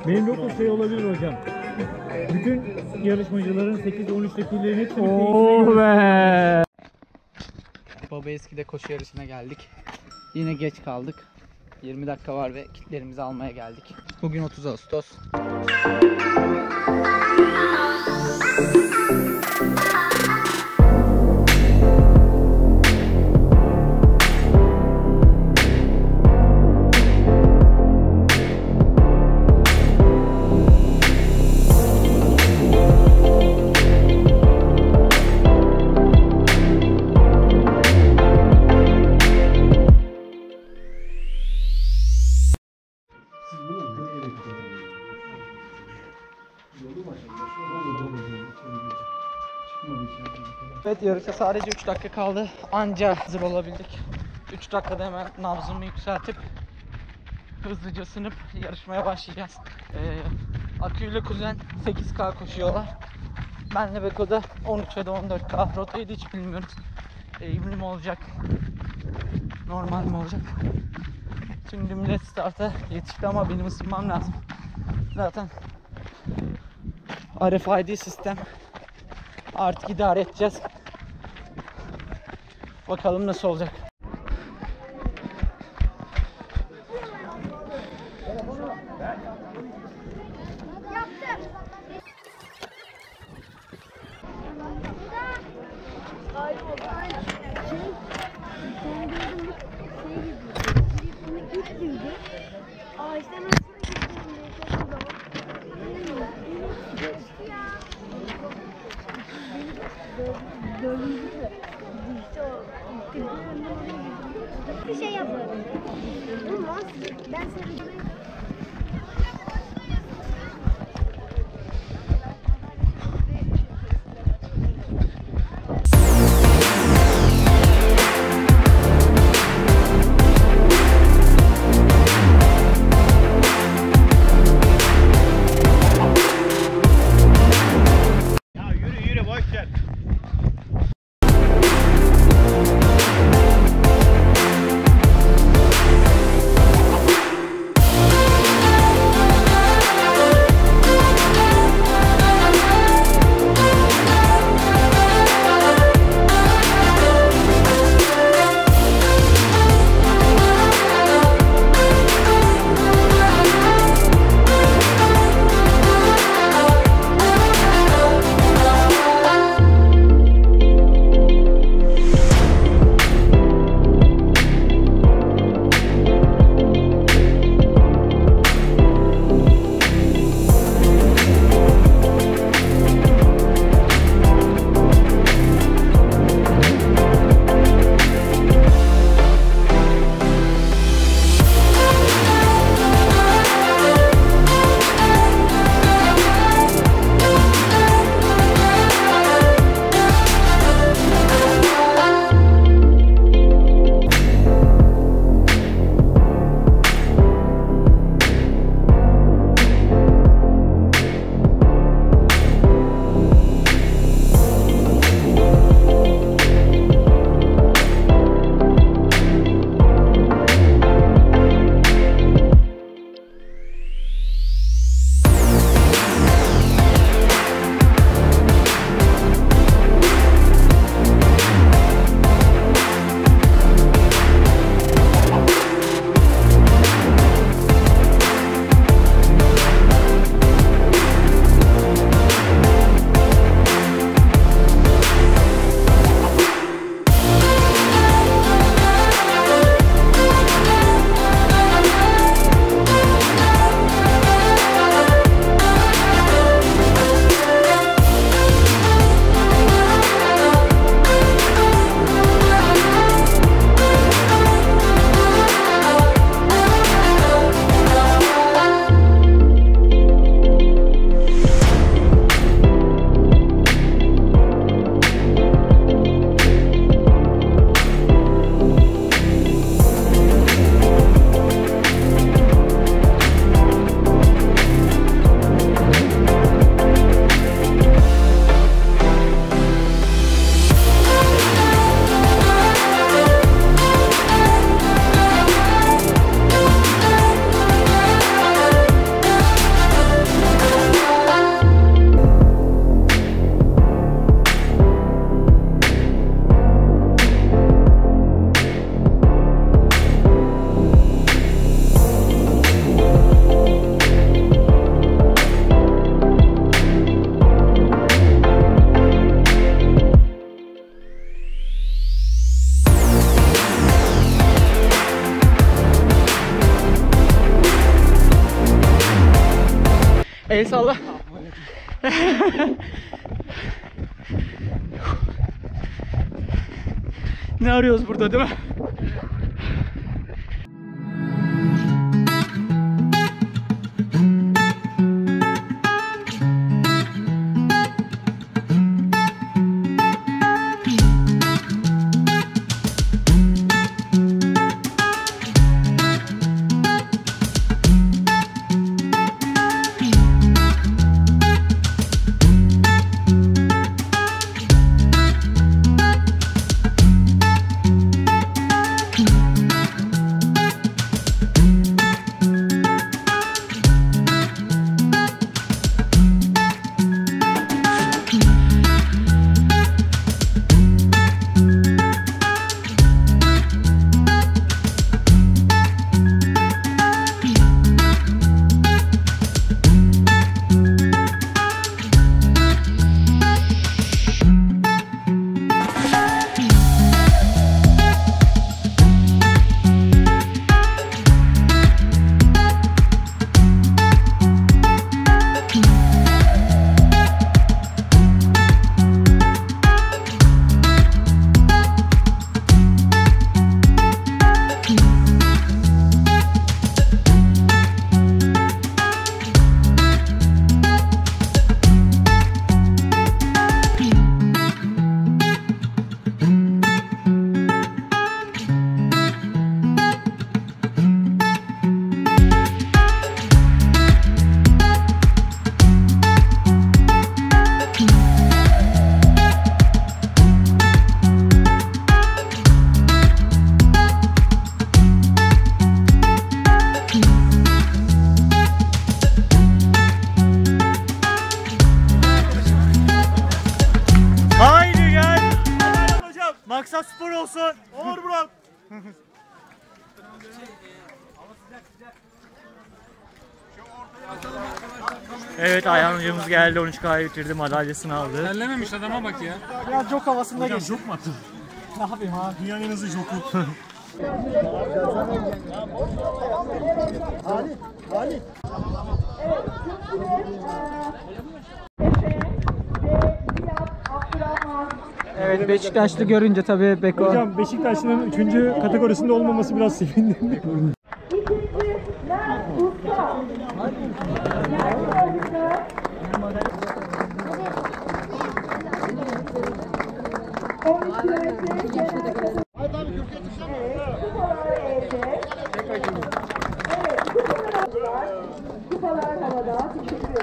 Benim dokuz şey olabilir hocam. Bütün yarışmacıların 8-13 dakikelerin hepsini Oh be! Baba Eski'de koşu yarışına geldik. Yine geç kaldık. 20 dakika var ve kitlerimizi almaya geldik. Bugün 30 Ağustos. Evet, yarışa sadece 3 dakika kaldı. Anca hazır olabildik. 3 dakikada hemen nabzımı yükseltip hızlıca sınıp yarışmaya başlayacağız. Akü ile kuzen 8K koşuyorlar. Benle Beko da 13 ya da 14K. Rotayı da hiç bilmiyoruz. Eğimli mi olacak? Normal mi olacak? Şimdi millet starta yetişti ama benim ısınmam lazım. Zaten RFID sistem. Artık idare edeceğiz. Bakalım nasıl olacak. Bir şey yapıyorum. Olmaz. Ben seni El salla. Ne arıyoruz burada değil mi? Haydi gel. Hocam maksat spor olsun. Olur Burak. Evet, Ayhan hocamız geldi, 13K'yı bitirdi, madalyasını aldı. Terlememiş adama bak ya. Biraz jok havasında geçti. Jok mu attın? Ne yapayım abi? Dünyanın en hızlı joku. Evet, Beşiktaşlı görünce tabii Beko. Hocam Beşiktaşlı'nın 3. kategorisinde olmaması biraz sevindim. Kupalar havada. Teşekkür